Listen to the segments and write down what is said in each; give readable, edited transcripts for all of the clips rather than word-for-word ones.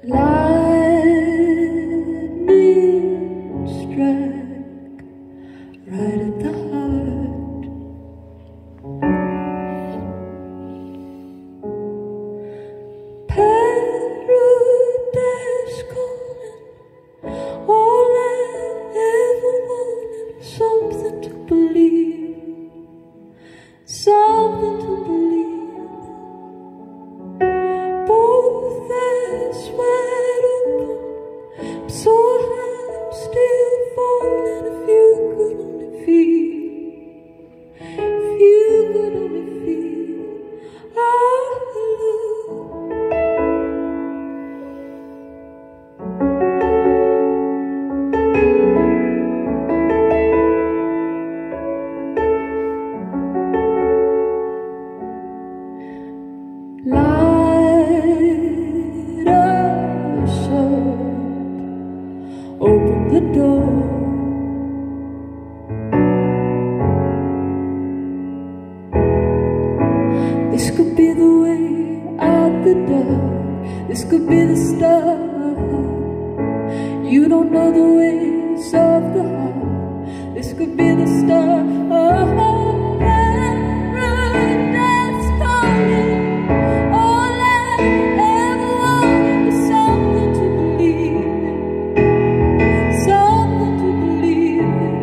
Lightning strike right at the heart. Paradise calling, all I ever wanted, something to believe, something to believe. Both eyes wide open, I'm so high, I'm still falling. If you could only feel, if you could only feel our love. Light us up, open the door. This could be the way out the dark. This could be the start. You don't know the ways of the heart. This could be the start. Paradise calling. All I ever wanted was something to believe in, something to believe in.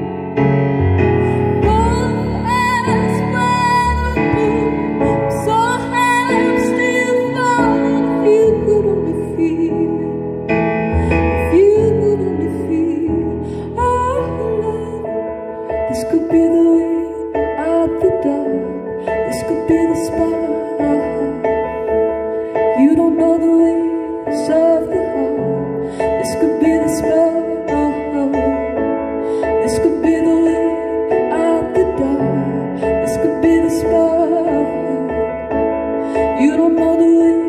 Both eyes wide open, I'm so high, I'm still falling. If you could only feel it, if you could only feel our love. This could be the way out the dark. This could be the spark. You don't know the ways of the heart. This could be the spark. This could be the way out the dark. This could be the spark. You don't know the way.